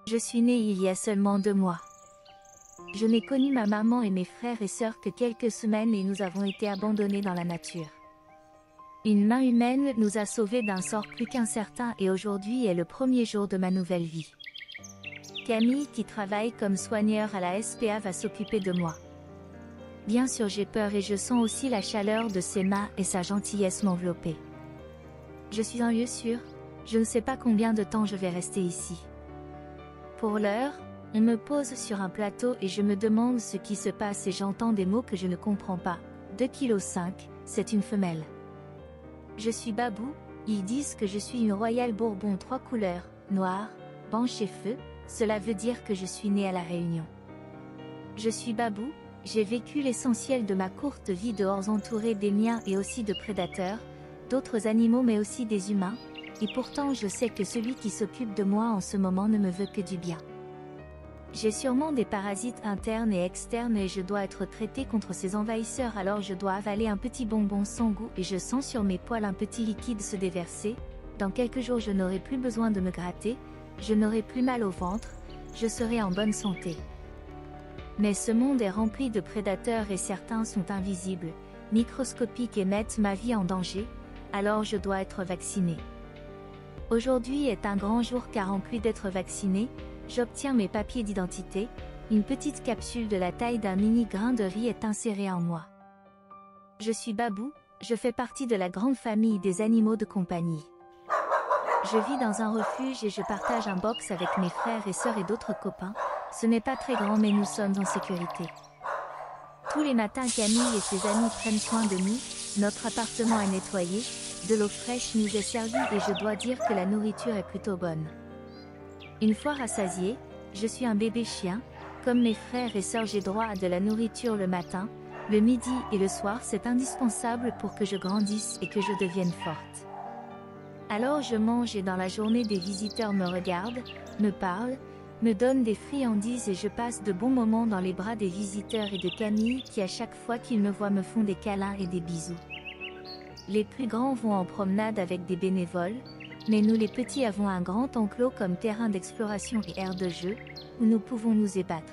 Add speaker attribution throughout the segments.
Speaker 1: Je suis née il y a seulement 2 mois. Je n'ai connu ma maman et mes frères et sœurs que quelques semaines et nous avons été abandonnés dans la nature. Une main humaine nous a sauvés d'un sort plus qu'incertain et aujourd'hui est le premier jour de ma nouvelle vie. Camille, qui travaille comme soigneur à la SPA, va s'occuper de moi. Bien sûr, j'ai peur et je sens aussi la chaleur de ses mains et sa gentillesse m'envelopper. Je suis en lieu sûr, je ne sais pas combien de temps je vais rester ici. Pour l'heure, on me pose sur un plateau et je me demande ce qui se passe et j'entends des mots que je ne comprends pas. 2,5 kg, c'est une femelle. Je suis Babou, ils disent que je suis une royale Bourbon 3 couleurs, noir, blanche et feu, cela veut dire que je suis née à La Réunion. Je suis Babou, j'ai vécu l'essentiel de ma courte vie dehors entourée des miens et aussi de prédateurs, d'autres animaux mais aussi des humains, et pourtant je sais que celui qui s'occupe de moi en ce moment ne me veut que du bien. J'ai sûrement des parasites internes et externes et je dois être traité contre ces envahisseurs, alors je dois avaler un petit bonbon sans goût et je sens sur mes poils un petit liquide se déverser. Dans quelques jours je n'aurai plus besoin de me gratter, je n'aurai plus mal au ventre, je serai en bonne santé. Mais ce monde est rempli de prédateurs et certains sont invisibles, microscopiques et mettent ma vie en danger, alors je dois être vacciné. Aujourd'hui est un grand jour car en plus d'être vacciné, j'obtiens mes papiers d'identité, une petite capsule de la taille d'un mini grain de riz est insérée en moi. Je suis Babou, je fais partie de la grande famille des animaux de compagnie. Je vis dans un refuge et je partage un box avec mes frères et sœurs et d'autres copains, ce n'est pas très grand mais nous sommes en sécurité. Tous les matins Camille et ses amis prennent soin de nous, notre appartement est nettoyé, de l'eau fraîche nous est servie et je dois dire que la nourriture est plutôt bonne. Une fois rassasié, je suis un bébé chien, comme mes frères et sœurs j'ai droit à de la nourriture le matin, le midi et le soir, c'est indispensable pour que je grandisse et que je devienne forte. Alors je mange et dans la journée des visiteurs me regardent, me parlent, me donnent des friandises et je passe de bons moments dans les bras des visiteurs et de Camille qui à chaque fois qu'ils me voient me font des câlins et des bisous. Les plus grands vont en promenade avec des bénévoles, mais nous les petits avons un grand enclos comme terrain d'exploration et aire de jeu, où nous pouvons nous ébattre.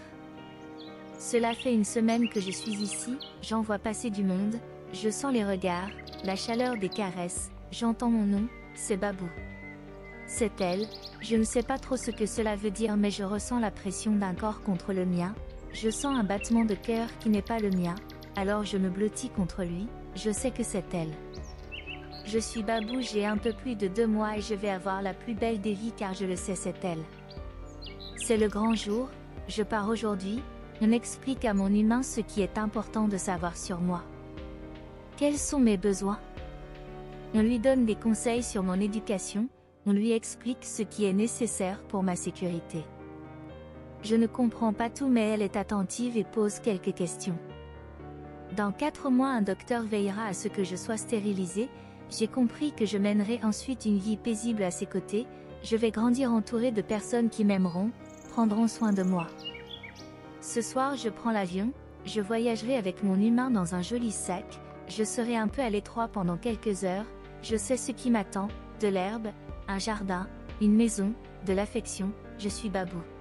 Speaker 1: Cela fait une semaine que je suis ici, j'en vois passer du monde, je sens les regards, la chaleur des caresses, j'entends mon nom, c'est Babou. C'est elle, je ne sais pas trop ce que cela veut dire mais je ressens la pression d'un corps contre le mien, je sens un battement de cœur qui n'est pas le mien, alors je me blottis contre lui, je sais que c'est elle. Je suis Babou, j'ai un peu plus de 2 mois et je vais avoir la plus belle des vies car je le sais, c'est elle. C'est le grand jour, je pars aujourd'hui, on explique à mon humain ce qui est important de savoir sur moi. Quels sont mes besoins? On lui donne des conseils sur mon éducation, on lui explique ce qui est nécessaire pour ma sécurité. Je ne comprends pas tout mais elle est attentive et pose quelques questions. Dans 4 mois un docteur veillera à ce que je sois stérilisée. J'ai compris que je mènerai ensuite une vie paisible à ses côtés, je vais grandir entourée de personnes qui m'aimeront, prendront soin de moi. Ce soir je prends l'avion, je voyagerai avec mon humain dans un joli sac, je serai un peu à l'étroit pendant quelques heures, je sais ce qui m'attend, de l'herbe, un jardin, une maison, de l'affection, je suis Babou.